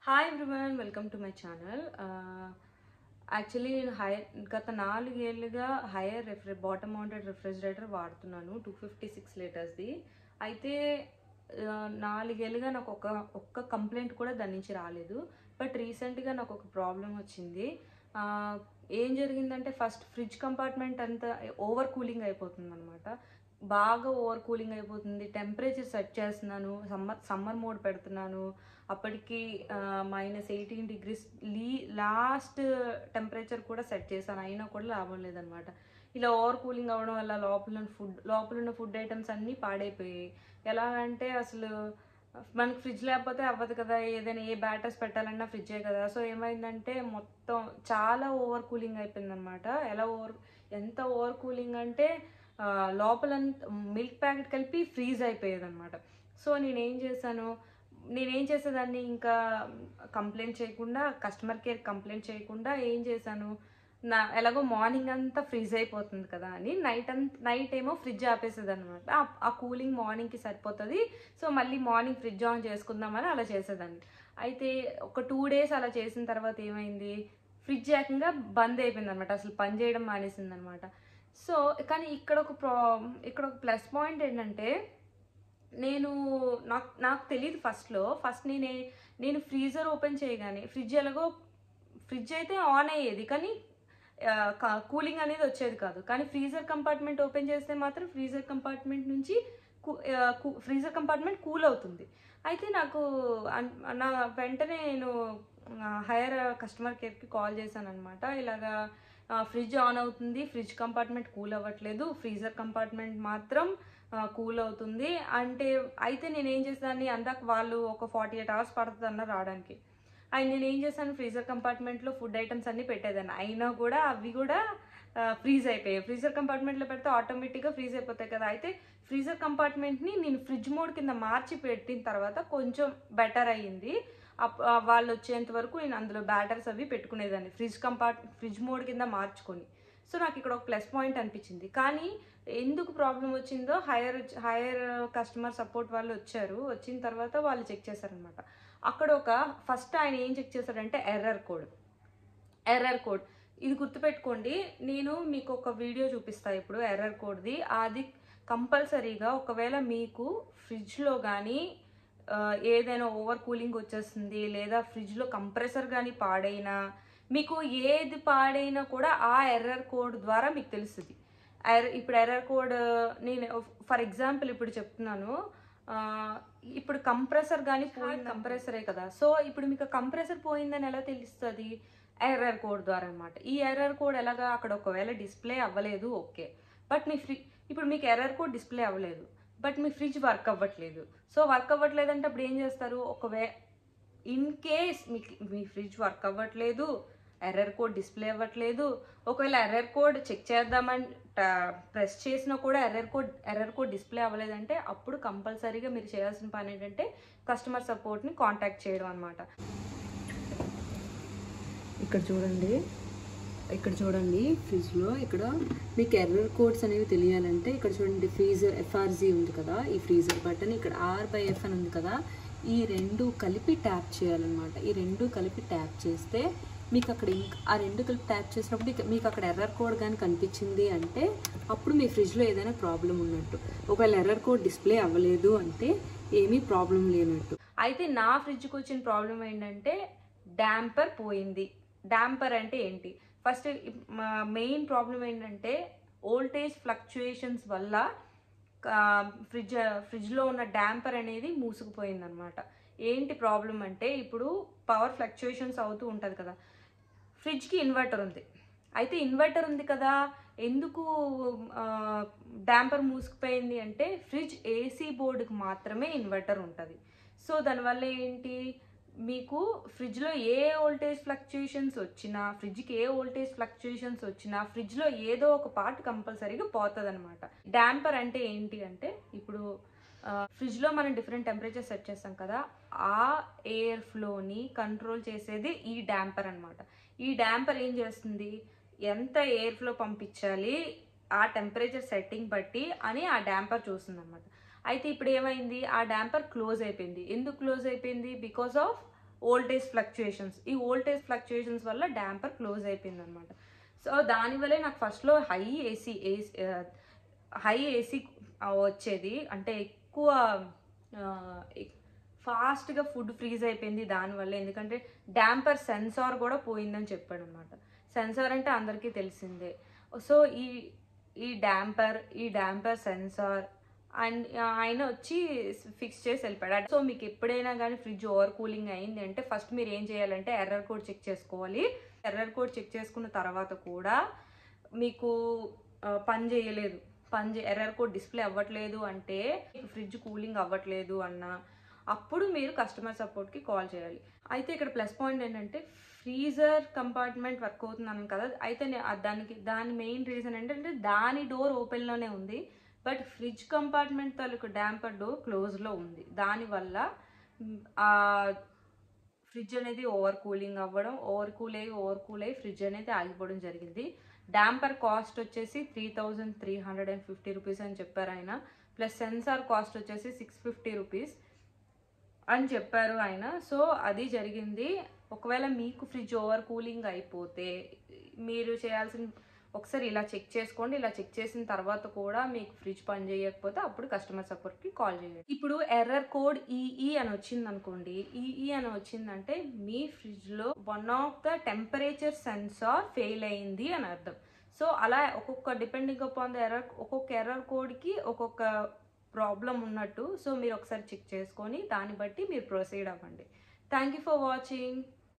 Hi everyone, welcome to my channel. Actually నేను గత 4 ఏళ్ళుగా హైయర్ బాటమ్ మౌంటెడ్ రిఫ్రిజిరేటర్ వాడుతున్నాను, 256 లీటర్స్ది. అయితే 4 ఏళ్ళుగా నాకు ఒక్క కంప్లైంట్ కూడా దాని నుంచి రాలేదు. బట్ రీసెంట్గా నాకు ఒక ప్రాబ్లం వచ్చింది. ఏం జరిగిందంటే, ఫస్ట్ ఫ్రిడ్జ్ కంపార్ట్మెంట్ అంతా ఓవర్ కూలింగ్ అయిపోతుంది అనమాట. బాగా ఓవర్ కూలింగ్ అయిపోతుంది. టెంపరేచర్ సెట్ చేస్తున్నాను, సమ్మర్ మోడ్ పెడుతున్నాను. అప్పటికి -18 degrees లాస్ట్ టెంపరేచర్ కూడా సెట్ చేశాను, అయినా కూడా లాభం లేదనమాట. ఇలా ఓవర్ కూలింగ్ అవ్వడం వల్ల లోపల ఉన్న ఫుడ్ ఐటమ్స్ అన్నీ పాడైపోయాయి. ఎలా అంటే అసలు మనకి ఫ్రిడ్జ్ లేకపోతే అవ్వదు కదా, ఏదైనా ఏ బ్యాటర్స్ పెట్టాలన్నా ఫ్రిడ్జే కదా. సో ఏమైందంటే మొత్తం చాలా ఓవర్ కూలింగ్ అయిపోయింది అనమాట. ఎంత ఓవర్ కూలింగ్ అంటే లోపల మిల్క్ ప్యాకెట్ కలిపి ఫ్రీజ్ అయిపోయేది అనమాట. సో నేనేం చేసేదాన్ని, ఇంకా కంప్లైంట్ చేయకుండా, కస్టమర్ కేర్ కంప్లైంట్ చేయకుండా ఏం చేశాను, ఎలాగో మార్నింగ్ అంతా ఫ్రీజ్ అయిపోతుంది కదా అని నైట్ ఏమో ఫ్రిడ్జ్ ఆపేసేది అనమాట. ఆ కూలింగ్ మార్నింగ్కి సరిపోతుంది, సో మళ్ళీ మార్నింగ్ ఫ్రిడ్జ్ ఆన్ చేసుకుందామని అలా చేసేదాన్ని. అయితే ఒక 2 days అలా చేసిన తర్వాత ఏమైంది, ఫ్రిడ్జ్ ఏకంగా బంద్ అయిపోయింది అనమాట, అసలు పని చేయడం మానేసింది అనమాట. సో కానీ ఇక్కడ ఒక ప్లస్ పాయింట్ ఏంటంటే, నాకు తెలియదు ఫస్ట్ నేను ఫ్రీజర్ ఓపెన్ చేయగానే ఫ్రిడ్జ్ అయితే ఆన్ అయ్యేది, కానీ కూలింగ్ అనేది వచ్చేది కాదు. కానీ ఫ్రీజర్ కంపార్ట్మెంట్ ఓపెన్ చేస్తే మాత్రం ఫ్రీజర్ కంపార్ట్మెంట్ కూల్ అవుతుంది. అయితే నా వెంటనే నేను హైయర్ కస్టమర్ కేర్కి కాల్ చేశాను అనమాట. ఇలాగా ఫ్రిడ్జ్ ఆన్ అవుతుంది, ఫ్రిడ్జ్ కంపార్ట్మెంట్ కూల్ అవ్వట్లేదు, ఫ్రీజర్ కంపార్ట్మెంట్ మాత్రం కూల్ అవుతుంది అంటే. అయితే నేనేం చేసేదాన్ని, అందాక వాళ్ళు ఒక 48 hours పడుతుంది అన్న రావడానికి. నేనేం చేశాను, ఫ్రీజర్ కంపార్ట్మెంట్లో ఫుడ్ ఐటమ్స్ అన్నీ పెట్టేదాన్ని, అయినా కూడా అవి కూడా ఫ్రీజ్ అయిపోయాయి. ఫ్రీజర్ కంపార్ట్మెంట్లో పెడితే ఆటోమేటిక్గా ఫ్రీజ్ అయిపోతాయి కదా. అయితే ఫ్రీజర్ కంపార్ట్మెంట్ని నేను ఫ్రిడ్జ్ మోడ్ కింద మార్చి పెట్టిన తర్వాత కొంచెం బెటర్ అయ్యింది. వాళ్ళు వచ్చేంత వరకు నేను అందులో బ్యాటర్స్ అవి పెట్టుకునేదాన్ని, ఫ్రిడ్జ్ మోడ్ కింద మార్చుకొని. సో నాకు ఇక్కడ ఒక ప్లస్ పాయింట్ అనిపించింది. కానీ ఎందుకు ప్రాబ్లం వచ్చిందో హైయర్ కస్టమర్ సపోర్ట్ వాళ్ళు వచ్చిన తర్వాత వాళ్ళు చెక్ చేశారనమాట. అక్కడ ఫస్ట్ ఆయన ఏం చెక్ చేశారంటే ఎర్రర్ కోడ్. ఇది గుర్తుపెట్టుకోండి, నేను మీకు ఒక వీడియో చూపిస్తాను ఇప్పుడు ఎర్రర్ కోడ్ది. అది కంపల్సరీగా ఒకవేళ మీకు ఫ్రిడ్జ్లో కానీ ఏదైనా ఓవర్ కూలింగ్ వచ్చేస్తుంది, లేదా ఫ్రిడ్జ్లో కంప్రెసర్ కానీ పాడైనా, మీకు ఏది పాడైనా కూడా ఆ ఎర్రర్ కోడ్ ద్వారా మీకు తెలుస్తుంది. ఇప్పుడు ఎర్రర్ కోడ్ నేను ఫర్ ఎగ్జాంపుల్ ఇప్పుడు చెప్తున్నాను. ఇప్పుడు కంప్రెసర్ కానీ కంప్రెసరే కదా. సో ఇప్పుడు మీకు కంప్రెసర్ పోయిందని ఎలా తెలుస్తుంది, ఎర్రర్ కోడ్ ద్వారా అనమాట. ఈ ఎర్రర్ కోడ్ ఎలాగా, అక్కడ ఒకవేళ డిస్ప్లే అవ్వలేదు ఓకే, బట్ ఇప్పుడు మీకు ఎర్రర్ కోడ్ డిస్ప్లే అవ్వలేదు, బట్ మీ ఫ్రిడ్జ్ వర్క్ అవ్వట్లేదు. సో వర్క్ అవ్వట్లేదు అంటే అప్పుడు ఏం చేస్తారు, ఇన్ కేస్ మీ ఫ్రిడ్జ్ వర్క్ అవ్వట్లేదు, ఎర్రర్ కోడ్ డిస్ప్లే అవ్వట్లేదు, ఒకవేళ ఎర్రర్ కోడ్ చెక్ చేద్దామని ప్రెస్ చేసినా కూడా ఎర్రర్ కోడ్ డిస్ప్లే అవ్వలేదంటే అప్పుడు కంపల్సరీగా మీరు చేయాల్సిన పని ఏంటంటే కస్టమర్ సపోర్ట్ని కాంటాక్ట్ చేయడం అనమాట. ఇక్కడ చూడండి ఫ్రిడ్జ్లో ఇక్కడ మీకు ఎర్రర్ కోడ్స్ అనేవి తెలియాలంటే ఇక్కడ చూడండి, ఫ్రీజర్ FRZ ఉంది కదా, ఈ ఫ్రీజర్ బటన్ ఇక్కడ R/F అని ఉంది కదా, ఈ రెండు కలిపి ట్యాప్ చేయాలన్నమాట. ఈ రెండు కలిపి ట్యాప్ చేస్తే మీకు అక్కడ ఆ రెండు కలిపి ట్యాప్ చేసినప్పుడు మీకు అక్కడ ఎర్రర్ కోడ్ కానీ కనిపించింది అంటే అప్పుడు మీ ఫ్రిడ్జ్లో ఏదైనా ప్రాబ్లం ఉన్నట్టు. ఒకవేళ ఎర్రర్ కోడ్ డిస్ప్లే అవ్వలేదు అంటే ఏమీ ప్రాబ్లం లేనట్టు. అయితే నా ఫ్రిడ్జ్కి వచ్చిన ప్రాబ్లం ఏంటంటే డాంపర్ పోయింది. డాంపర్ అంటే ఏంటి, ఫస్ట్ మెయిన్ ప్రాబ్లం ఏంటంటే వోల్టేజ్ ఫ్లక్చుయేషన్స్ వల్ల ఫ్రిడ్జ్లో ఉన్న డాంపర్ అనేది మూసుకుపోయింది అనమాట. ఏంటి ప్రాబ్లం అంటే, ఇప్పుడు పవర్ ఫ్లక్చుయేషన్స్ అవుతూ ఉంటుంది కదా, ఫ్రిడ్జ్కి ఇన్వర్టర్ ఉంది. అయితే ఇన్వర్టర్ ఉంది కదా, ఎందుకు డాంపర్ మూసుకుపోయింది అంటే ఫ్రిడ్జ్ AC బోర్డుకి మాత్రమే ఇన్వర్టర్ ఉంటుంది. సో దానివల్ల ఏంటి, మీకు ఫ్రిడ్జ్లో ఏ వోల్టేజ్ ఫ్లక్చుయేషన్స్ వచ్చినా, ఫ్రిడ్జ్లో ఏదో ఒక పార్ట్ కంపల్సరీగా పోతుంది అనమాట. డాంపర్ అంటే ఏంటి అంటే, ఇప్పుడు ఫ్రిడ్జ్లో మనం డిఫరెంట్ టెంపరేచర్ సెట్ చేస్తాం కదా, ఆ ఎయిర్ ఫ్లోని కంట్రోల్ చేసేది ఈ డాంపర్ అనమాట. ఈ డాంపర్ ఏం చేస్తుంది, ఎంత ఎయిర్ ఫ్లో పంపించాలి ఆ టెంపరేచర్ సెట్టింగ్ బట్టి అని ఆ డాంపర్ చూస్తుంది అనమాట. అయితే ఇప్పుడు ఏమైంది, ఆ డాంపర్ క్లోజ్ అయిపోయింది. ఎందుకు క్లోజ్ అయిపోయింది, బికాస్ ఆఫ్ వోల్టేజ్ ఫ్లక్చుయేషన్స్. ఈ వోల్టేజ్ ఫ్లక్చుయేషన్స్ వల్ల డాంపర్ క్లోజ్ అయిపోయింది అనమాట. సో దానివల్లే నాకు ఫస్ట్లో హై ఏసీ వచ్చేది, అంటే ఎక్కువ ఫాస్ట్గా ఫుడ్ ఫ్రీజ్ అయిపోయింది దానివల్ల. ఎందుకంటే డాంపర్ సెన్సార్ కూడా పోయిందని చెప్పాడు అనమాట. సెన్సార్ అంటే అందరికీ తెలిసిందే. సో ఈ డాంపర్ సెన్సార్ అండ్ ఆయన వచ్చి ఫిక్స్ చేసి వెళ్ళిపోయాడు. సో మీకు ఎప్పుడైనా కానీ ఫ్రిడ్జ్ ఓవర్ కూలింగ్ అయింది అంటే ఫస్ట్ మీరు ఏం చేయాలంటే ఎర్రర్ కోడ్ చెక్ చేసుకోవాలి. ఎర్రర్ కోడ్ చెక్ చేసుకున్న తర్వాత కూడా మీకు పని చేయలేదు, ఎర్రర్ కోడ్ డిస్ప్లే అవ్వట్లేదు అంటే, మీకు ఫ్రిడ్జ్ కూలింగ్ అవ్వట్లేదు అన్న అప్పుడు మీరు కస్టమర్ సపోర్ట్కి కాల్ చేయాలి. అయితే ఇక్కడ ప్లస్ పాయింట్ ఏంటంటే ఫ్రీజర్ కంపార్ట్మెంట్ వర్క్ అవుతున్నాను కదా, అయితే దాని మెయిన్ రీజన్ ఏంటంటే దాని డోర్ ఓపెన్లోనే ఉంది, బట్ ఫ్రిడ్జ్ కంపార్ట్మెంట్ తాలూకు డాంపర్ డోర్ క్లోజ్లో ఉంది. దానివల్ల ఆ ఫ్రిడ్జ్ అనేది ఓవర్ కూలింగ్ అవ్వడం, ఓవర్ కూల్ అయ్యి ఫ్రిడ్జ్ అనేది ఆగిపోవడం జరిగింది. డాంపర్ కాస్ట్ వచ్చేసి 3350 రూపీస్ అని చెప్పారు ఆయన, ప్లస్ సెన్సార్ కాస్ట్ వచ్చేసి 650 రూపీస్ అని చెప్పారు ఆయన. సో అది జరిగింది. ఒకవేళ మీకు ఫ్రిడ్జ్ ఓవర్ కూలింగ్ అయిపోతే మీరు చేయాల్సిన, ఒకసారి ఇలా చెక్ చేసుకోండి. ఇలా చెక్ చేసిన తర్వాత కూడా మీకు ఫ్రిడ్జ్ పని చేయకపోతే అప్పుడు కస్టమర్ సపోర్ట్కి కాల్ చేయండి. ఇప్పుడు ఎర్రర్ కోడ్ ఈఈ అని వచ్చింది అనుకోండి, ఈఈ అని వచ్చిందంటే మీ ఫ్రిడ్జ్లో one of the temperature sensor fail అయింది అని అర్థం. సో అలా ఒక్కొక్క డిపెండింగ్ అపాన్ ద ఎర్రర్, ఒక్కొక్క ఎర్రర్ కోడ్కి ఒక్కొక్క ప్రాబ్లం ఉన్నట్టు. సో మీరు ఒకసారి చెక్ చేసుకొని దాన్ని బట్టి మీరు ప్రొసీడ్ అవ్వండి. Thank you for watching.